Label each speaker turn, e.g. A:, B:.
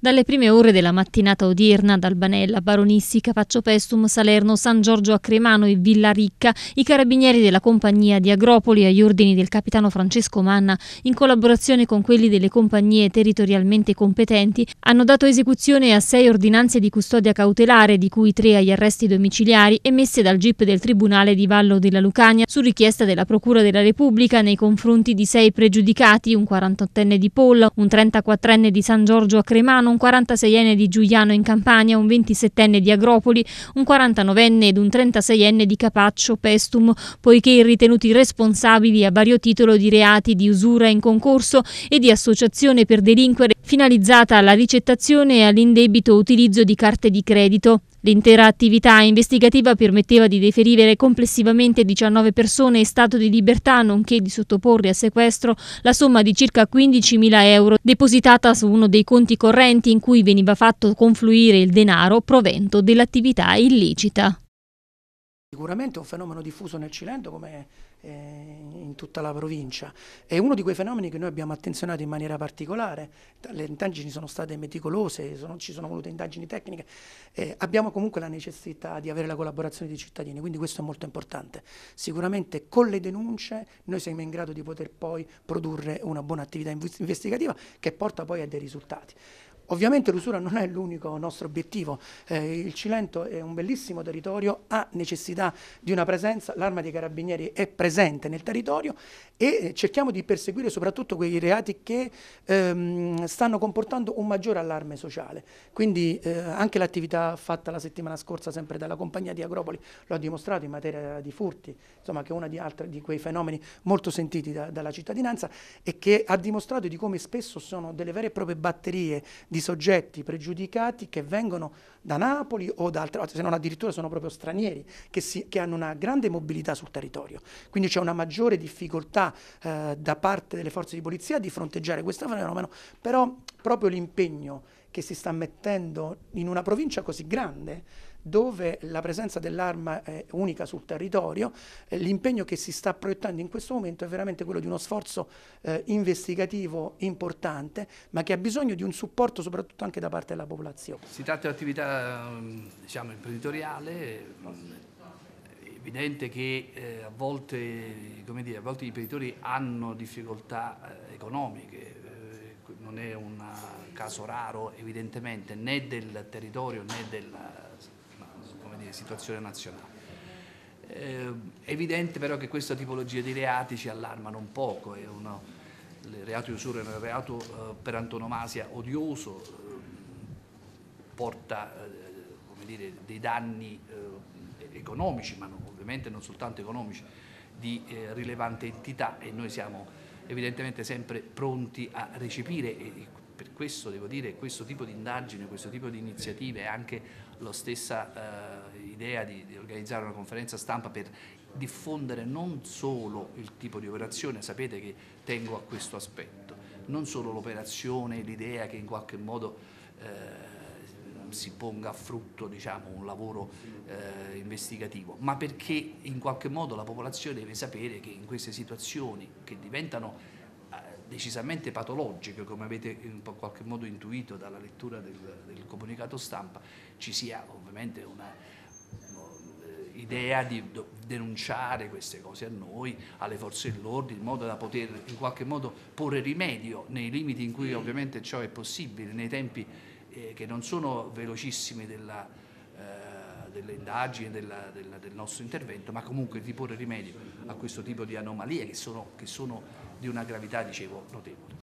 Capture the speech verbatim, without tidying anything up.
A: Dalle prime ore della mattinata odierna, ad Albanella, Baronissi, Capaccio Pestum, Salerno, San Giorgio a Cremano e Villa Ricca, i carabinieri della compagnia di Agropoli, agli ordini del capitano Francesco Manna, in collaborazione con quelli delle compagnie territorialmente competenti, hanno dato esecuzione a sei ordinanze di custodia cautelare, di cui tre agli arresti domiciliari emesse dal G I P del Tribunale di Vallo della Lucania su richiesta della Procura della Repubblica nei confronti di sei pregiudicati, un quarantottenne di Polla, un trentaquattrenne di San Giorgio a Cremano, un quarantaseienne di Giuliano in Campania, un ventisettenne di Agropoli, un quarantanovenne ed un trentaseienne di Capaccio Pestum, poiché ritenuti responsabili a vario titolo di reati di usura in concorso e di associazione per delinquere finalizzata alla ricettazione e all'indebito utilizzo di carte di credito. L'intera attività investigativa permetteva di deferire complessivamente diciannove persone in stato di libertà, nonché di sottoporre a sequestro la somma di circa quindicimila euro depositata su uno dei conti correnti in cui veniva fatto confluire il denaro provento dell'attività illecita.
B: Sicuramente è un fenomeno diffuso nel Cilento come in tutta la provincia. È uno di quei fenomeni che noi abbiamo attenzionato in maniera particolare. Le indagini sono state meticolose, sono, ci sono volute indagini tecniche. Eh, abbiamo comunque la necessità di avere la collaborazione dei cittadini, quindi questo è molto importante. Sicuramente con le denunce noi siamo in grado di poter poi produrre una buona attività investigativa che porta poi a dei risultati. Ovviamente l'usura non è l'unico nostro obiettivo, eh, il Cilento è un bellissimo territorio, ha necessità di una presenza, l'Arma dei Carabinieri è presente nel territorio e cerchiamo di perseguire soprattutto quei reati che ehm, stanno comportando un maggiore allarme sociale. Quindi eh, anche l'attività fatta la settimana scorsa sempre dalla compagnia di Agropoli lo ha dimostrato in materia di furti, insomma, che è uno di, altri, di quei fenomeni molto sentiti da, dalla cittadinanza e che ha dimostrato di come spesso sono delle vere e proprie batterie di soggetti pregiudicati che vengono da Napoli o da altre parti, se non addirittura sono proprio stranieri, che, si, che hanno una grande mobilità sul territorio. Quindi c'è una maggiore difficoltà eh, da parte delle forze di polizia di fronteggiare questo fenomeno, però proprio l'impegno che si sta mettendo in una provincia così grande, dove la presenza dell'arma è unica sul territorio, eh, l'impegno che si sta proiettando in questo momento è veramente quello di uno sforzo eh, investigativo importante, ma che ha bisogno di un supporto soprattutto anche da parte della popolazione.
C: Si tratta di un'attività, diciamo, imprenditoriale. È evidente che eh, a, volte, come dire, a volte gli imprenditori hanno difficoltà eh, economiche, eh, non è un caso raro evidentemente né del territorio né della situazione nazionale. Eh, è evidente però che questa tipologia di reati ci allarmano un poco, è uno, il reato di usura è un reato eh, per antonomasia odioso, eh, porta eh, come dire, dei danni eh, economici, ma non, ovviamente non soltanto economici, di eh, rilevante entità e noi siamo evidentemente sempre pronti a recepire e per questo devo dire questo tipo di indagine, questo tipo di iniziative e anche la stessa eh, idea di, di organizzare una conferenza stampa per diffondere non solo il tipo di operazione, sapete che tengo a questo aspetto, non solo l'operazione, l'idea che in qualche modo eh, si ponga a frutto, diciamo, un lavoro eh, investigativo, ma perché in qualche modo la popolazione deve sapere che in queste situazioni che diventano decisamente patologiche, come avete in qualche modo intuito dalla lettura del, del comunicato stampa, ci sia ovviamente una idea di denunciare queste cose a noi, alle forze dell'ordine, in modo da poter in qualche modo porre rimedio nei limiti in cui ovviamente ciò è possibile, nei tempi eh, che non sono velocissimi della, eh, delle indagini, della, della, del nostro intervento, ma comunque di porre rimedio a questo tipo di anomalie che sono, che sono di una gravità, dicevo, notevole.